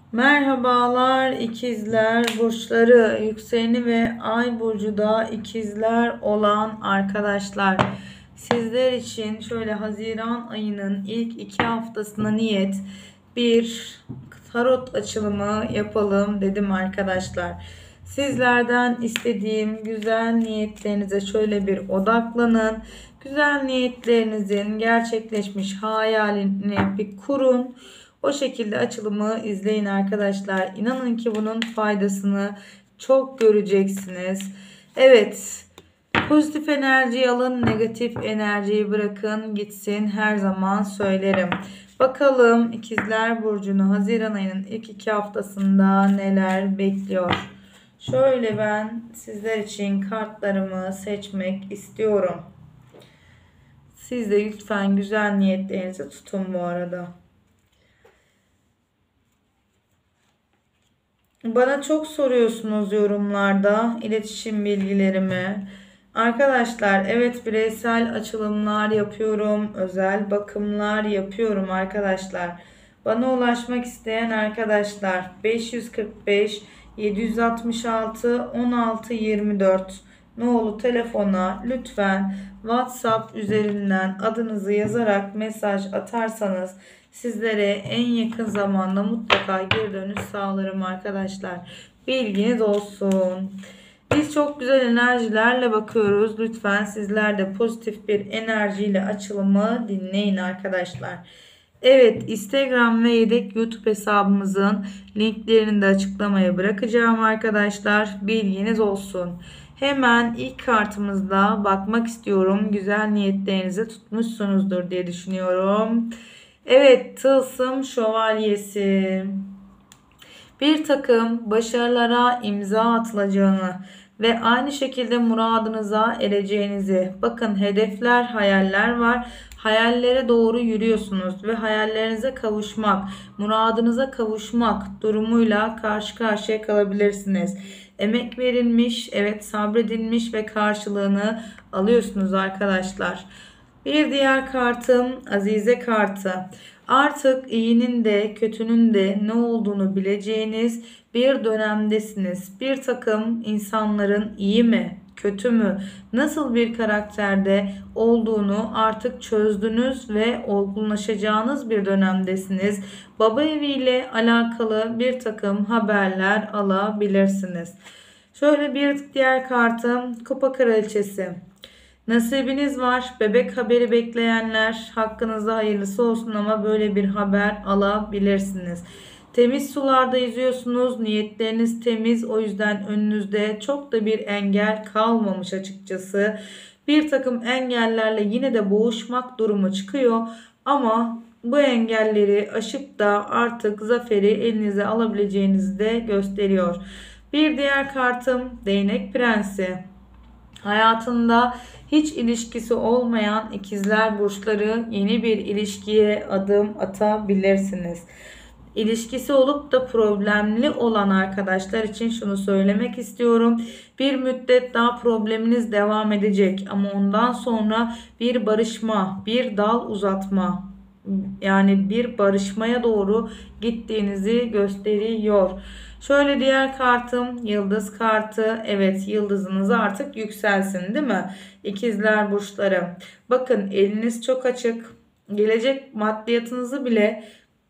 Merhabalar ikizler burçları, yükseleni ve ay burcu da ikizler olan arkadaşlar. Sizler için şöyle Haziran ayının ilk 2 haftasına niyet bir tarot açılımı yapalım dedim arkadaşlar. Sizlerden istediğim güzel niyetlerinize şöyle bir odaklanın. Güzel niyetlerinizin gerçekleşmiş hayalini bir kurun. O şekilde açılımı izleyin arkadaşlar. İnanın ki bunun faydasını çok göreceksiniz. Evet. Pozitif enerjiyi alın, negatif enerjiyi bırakın gitsin, her zaman söylerim. Bakalım ikizler burcunu Haziran ayının ilk 2 haftasında neler bekliyor. Şöyle ben sizler için kartlarımı seçmek istiyorum. Siz de lütfen güzel niyetlerinizi tutun bu arada. Bana çok soruyorsunuz yorumlarda iletişim bilgilerimi. Arkadaşlar evet, bireysel açılımlar yapıyorum. Özel bakımlar yapıyorum arkadaşlar. Bana ulaşmak isteyen arkadaşlar 545 766 16 24 nolu telefona lütfen WhatsApp üzerinden adınızı yazarak mesaj atarsanız sizlere en yakın zamanda mutlaka geri dönüş sağlarım arkadaşlar. Bilginiz olsun. Biz çok güzel enerjilerle bakıyoruz. Lütfen sizler de pozitif bir enerjiyle açılımı dinleyin arkadaşlar. Evet, Instagram ve yedek YouTube hesabımızın linklerini de açıklamaya bırakacağım arkadaşlar. Bilginiz olsun. Hemen ilk kartımızda bakmak istiyorum. Güzel niyetlerinizi tutmuşsunuzdur diye düşünüyorum. Evet, Tılsım Şövalyesi. Bir takım başarılara imza atılacağını ve aynı şekilde muradınıza ereceğinizi, bakın hedefler, hayaller var. Hayallere doğru yürüyorsunuz ve hayallerinize kavuşmak, muradınıza kavuşmak durumuyla karşı karşıya kalabilirsiniz. Emek verilmiş, evet sabredilmiş ve karşılığını alıyorsunuz arkadaşlar. Bir diğer kartım Azize kartı. Artık iyinin de kötünün de ne olduğunu bileceğiniz bir dönemdesiniz. Bir takım insanların iyi mi, kötü mü, nasıl bir karakterde olduğunu artık çözdünüz ve olgunlaşacağınız bir dönemdesiniz. Baba eviyle alakalı bir takım haberler alabilirsiniz. Şöyle bir diğer kartım Kupa Kraliçesi. Nasibiniz var. Bebek haberi bekleyenler hakkınızda hayırlısı olsun ama böyle bir haber alabilirsiniz. Temiz sularda yüzüyorsunuz. Niyetleriniz temiz. O yüzden önünüzde çok da bir engel kalmamış açıkçası. Bir takım engellerle yine de boğuşmak durumu çıkıyor. Ama bu engelleri aşıp da artık zaferi elinize alabileceğinizi de gösteriyor. Bir diğer kartım Değnek Prensi. Hayatında hiç ilişkisi olmayan ikizler burçları yeni bir ilişkiye adım atabilirsiniz. İlişkisi olup da problemli olan arkadaşlar için şunu söylemek istiyorum. Bir müddet daha probleminiz devam edecek ama ondan sonra bir barışma, bir dal uzatma, yani bir barışmaya doğru gittiğinizi gösteriyor. Şöyle diğer kartım yıldız kartı. Evet, yıldızınız artık yükselsin değil mi? İkizler burçları. Bakın eliniz çok açık. Gelecek maddiyatınızı bile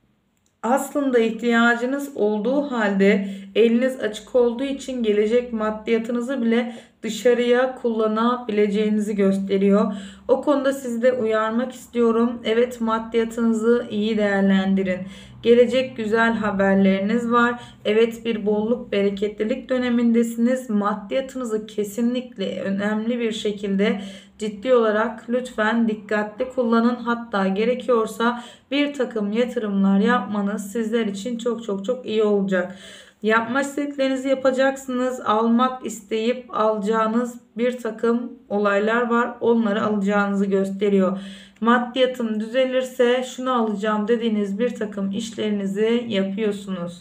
aslında ihtiyacınız olduğu halde eliniz açık olduğu için gelecek maddiyatınızı bile dışarıya kullanabileceğinizi gösteriyor. O konuda sizi de uyarmak istiyorum. Evet, maddiyatınızı iyi değerlendirin. Gelecek güzel haberleriniz var. Evet, bir bolluk bereketlilik dönemindesiniz. Maddiyatınızı kesinlikle önemli bir şekilde ciddi olarak lütfen dikkatli kullanın. Hatta gerekiyorsa bir takım yatırımlar yapmanız sizler için çok çok çok iyi olacak. Yapma istediklerinizi yapacaksınız. Almak isteyip alacağınız bir takım olaylar var. Onları alacağınızı gösteriyor. Maddiyatım düzelirse şunu alacağım dediğiniz bir takım işlerinizi yapıyorsunuz.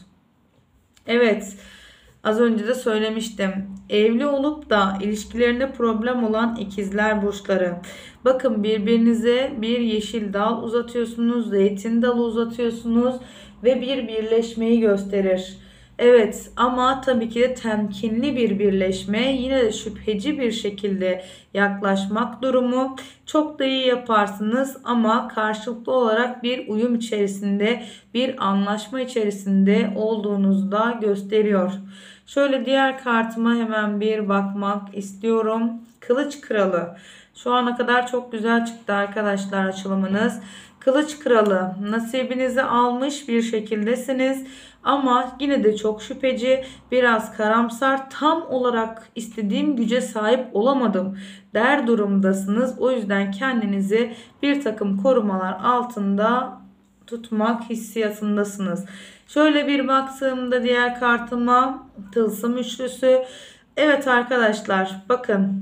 Evet. Az önce de söylemiştim. Evli olup da ilişkilerinde problem olan ikizler burçları. Bakın, birbirinize bir yeşil dal uzatıyorsunuz, zeytin dalı uzatıyorsunuz ve bir birleşmeyi gösterir. Evet, ama tabii ki de temkinli bir birleşme, yine de şüpheci bir şekilde yaklaşmak durumu. Çok da iyi yaparsınız ama karşılıklı olarak bir uyum içerisinde, bir anlaşma içerisinde olduğunuzu da gösteriyor. Şöyle diğer kartıma hemen bir bakmak istiyorum. Kılıç Kralı. Şu ana kadar çok güzel çıktı arkadaşlar açılımınız. Kılıç Kralı, nasibinizi almış bir şekildesiniz ama yine de çok şüpheci, biraz karamsar, tam olarak istediğim güce sahip olamadım der durumdasınız. O yüzden kendinizi bir takım korumalar altında tutmak hissiyatındasınız. Şöyle bir baktığımda diğer kartıma, Tılsım Üçlüsü. Evet arkadaşlar, bakın,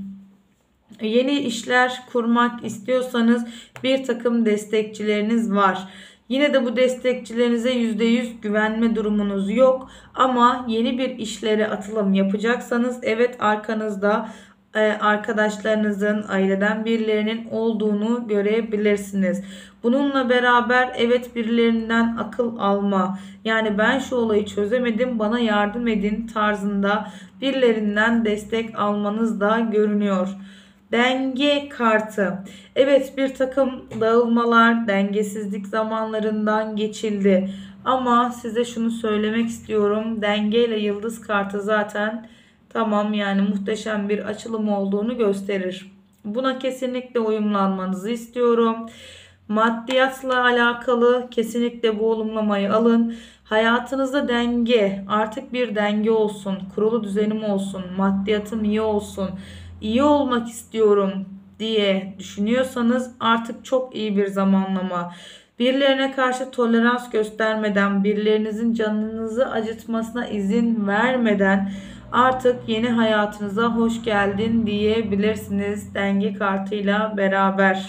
yeni işler kurmak istiyorsanız bir takım destekçileriniz var. Yine de bu destekçilerinize %100 güvenme durumunuz yok. Ama yeni bir işlere atılım yapacaksanız evet, arkanızda arkadaşlarınızın, aileden birilerinin olduğunu görebilirsiniz. Bununla beraber evet, birilerinden akıl alma, yani ben şu olayı çözemedim, bana yardım edin tarzında birilerinden destek almanız da görünüyor. Denge kartı. Evet, bir takım dağılmalar, dengesizlik zamanlarından geçildi. Ama size şunu söylemek istiyorum. Denge ile yıldız kartı zaten tamam, yani muhteşem bir açılım olduğunu gösterir. Buna kesinlikle uyumlanmanızı istiyorum. Maddiyatla alakalı kesinlikle bu olumlamayı alın. Hayatınızda denge, artık bir denge olsun, kurulu düzenim olsun, maddiyatım iyi olsun, iyi olmak istiyorum diye düşünüyorsanız artık çok iyi bir zamanlama. Birilerine karşı tolerans göstermeden, birilerinizin canınızı acıtmasına izin vermeden artık yeni hayatınıza hoş geldin diyebilirsiniz denge kartıyla beraber.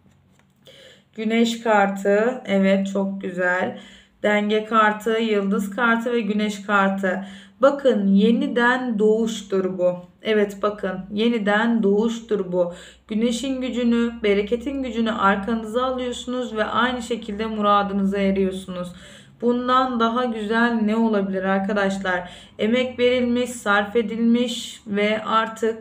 Güneş kartı, evet, çok güzel. Denge kartı, yıldız kartı ve güneş kartı. Bakın, yeniden doğuştur bu. Evet, bakın, yeniden doğuştur bu. Güneşin gücünü, bereketin gücünü arkanıza alıyorsunuz ve aynı şekilde muradınıza eriyorsunuz. Bundan daha güzel ne olabilir arkadaşlar? Emek verilmiş, sarf edilmiş ve artık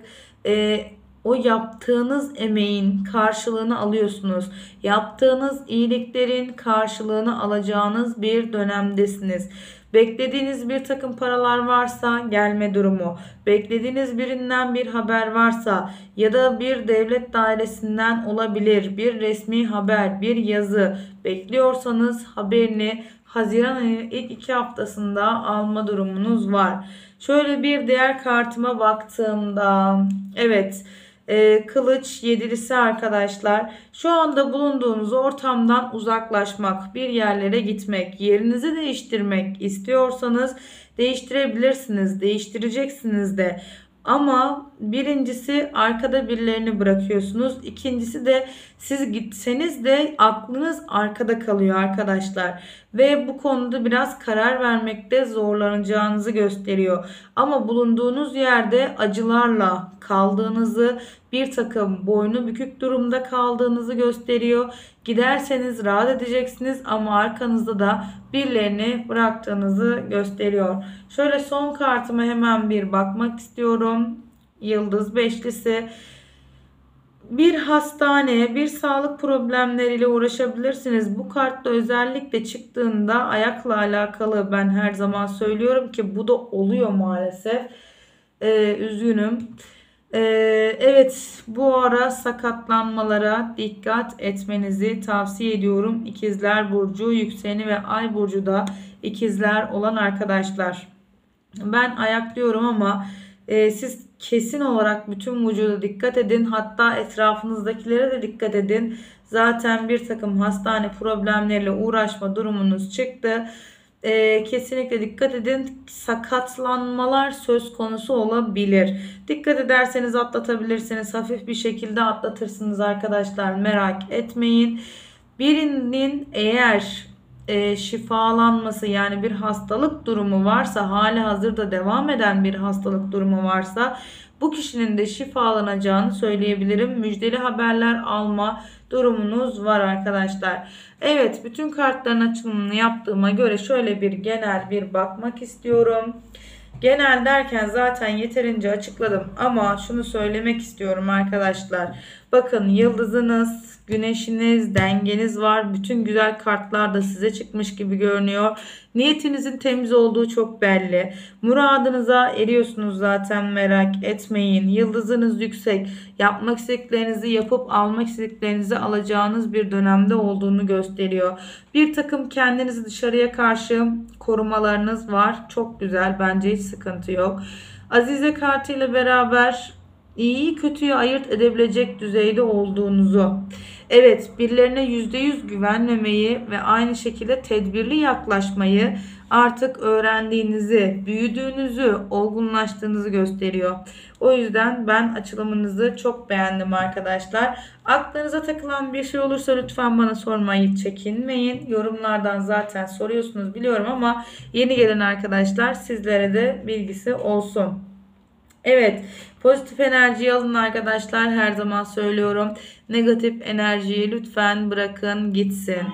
o yaptığınız emeğin karşılığını alıyorsunuz. Yaptığınız iyiliklerin karşılığını alacağınız bir dönemdesiniz. Beklediğiniz bir takım paralar varsa gelme durumu, beklediğiniz birinden bir haber varsa ya da bir devlet dairesinden olabilir, bir resmi haber, bir yazı bekliyorsanız haberini Haziran ayının ilk 2 haftasında alma durumunuz var. Şöyle bir diğer kartıma baktığımda, evet, kılıç yedilisi arkadaşlar. Şu anda bulunduğunuz ortamdan uzaklaşmak, bir yerlere gitmek, yerinizi değiştirmek istiyorsanız değiştirebilirsiniz, değiştireceksiniz de. Ama birincisi, arkada birilerini bırakıyorsunuz. İkincisi de siz gitseniz de aklınız arkada kalıyor arkadaşlar. Ve bu konuda biraz karar vermekte zorlanacağınızı gösteriyor. Ama bulunduğunuz yerde acılarla kaldığınızı, bir takım boynu bükük durumda kaldığınızı gösteriyor. Giderseniz rahat edeceksiniz ama arkanızda da birilerini bıraktığınızı gösteriyor. Şöyle son kartıma hemen bir bakmak istiyorum. Yıldız beşlisi. Bir hastane, bir sağlık problemleriyle uğraşabilirsiniz. Bu kartta özellikle çıktığında ayakla alakalı, ben her zaman söylüyorum ki bu da oluyor maalesef. Üzgünüm. Evet, bu ara sakatlanmalara dikkat etmenizi tavsiye ediyorum. İkizler Burcu, yükseni ve ay burcu da ikizler olan arkadaşlar. Ben ayak diyorum ama siz kesin olarak bütün vücuda dikkat edin. Hatta etrafınızdakilere de dikkat edin. Zaten bir takım hastane problemleriyle uğraşma durumunuz çıktı. Kesinlikle dikkat edin. Sakatlanmalar söz konusu olabilir. Dikkat ederseniz atlatabilirsiniz. Hafif bir şekilde atlatırsınız arkadaşlar. Merak etmeyin. Birinin eğer şifalanması, yani bir hastalık durumu varsa, hali hazırda devam eden bir hastalık durumu varsa bu kişinin de şifalanacağını söyleyebilirim. Müjdeli haberler alma durumunuz var arkadaşlar. Evet, bütün kartların açılımını yaptığıma göre şöyle bir genel bir bakmak istiyorum. Genel derken zaten yeterince açıkladım ama şunu söylemek istiyorum arkadaşlar. Bakın, yıldızınız, güneşiniz, dengeniz var. Bütün güzel kartlar da size çıkmış gibi görünüyor. Niyetinizin temiz olduğu çok belli. Muradınıza eriyorsunuz zaten, merak etmeyin. Yıldızınız yüksek. Yapmak istediklerinizi yapıp almak istediklerinizi alacağınız bir dönemde olduğunu gösteriyor. Bir takım kendinizi dışarıya karşı korumalarınız var. Çok güzel, bence hiç sıkıntı yok. Azize kartıyla beraber İyiyi kötüyü ayırt edebilecek düzeyde olduğunuzu, evet, birilerine %100 güvenmemeyi ve aynı şekilde tedbirli yaklaşmayı artık öğrendiğinizi, büyüdüğünüzü, olgunlaştığınızı gösteriyor. O yüzden ben açılımınızı çok beğendim arkadaşlar. Aklınıza takılan bir şey olursa lütfen bana sormayı çekinmeyin. Yorumlardan zaten soruyorsunuz biliyorum ama yeni gelen arkadaşlar, sizlere de bilgisi olsun. Evet, pozitif enerjiyi alın arkadaşlar, her zaman söylüyorum. Negatif enerjiyi lütfen bırakın gitsin.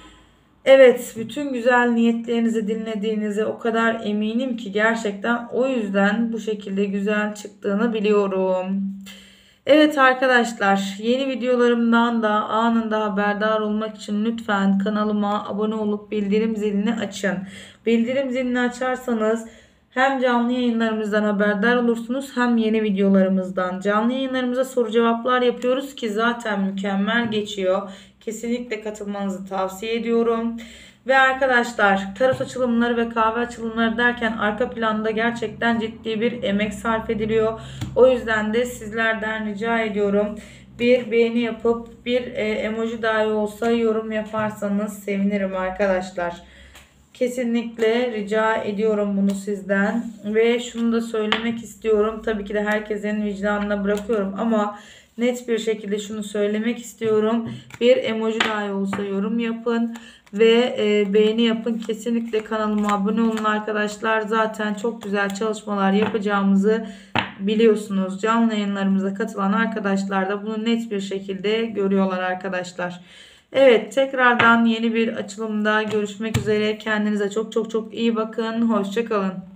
Evet, bütün güzel niyetlerinizi dinlediğinize o kadar eminim ki gerçekten o yüzden bu şekilde güzel çıktığını biliyorum. Evet arkadaşlar, yeni videolarımdan da anında haberdar olmak için lütfen kanalıma abone olup bildirim zilini açın. Bildirim zilini açarsanız hem canlı yayınlarımızdan haberdar olursunuz hem yeni videolarımızdan. Canlı yayınlarımıza soru cevaplar yapıyoruz ki zaten mükemmel geçiyor. Kesinlikle katılmanızı tavsiye ediyorum. Ve arkadaşlar, tarot açılımları ve kahve açılımları derken arka planda gerçekten ciddi bir emek sarf ediliyor. O yüzden de sizlerden rica ediyorum, bir beğeni yapıp bir emoji dahi olsa yorum yaparsanız sevinirim arkadaşlar. Kesinlikle rica ediyorum bunu sizden. Ve şunu da söylemek istiyorum. Tabii ki de herkesin vicdanına bırakıyorum ama net bir şekilde şunu söylemek istiyorum. Bir emoji dahi olsa yorum yapın ve beğeni yapın. Kesinlikle kanalıma abone olun arkadaşlar. Zaten çok güzel çalışmalar yapacağımızı biliyorsunuz. Canlı yayınlarımıza katılan arkadaşlar da bunu net bir şekilde görüyorlar arkadaşlar. Evet, tekrardan yeni bir açılımda görüşmek üzere. Kendinize çok çok çok iyi bakın. Hoşça kalın.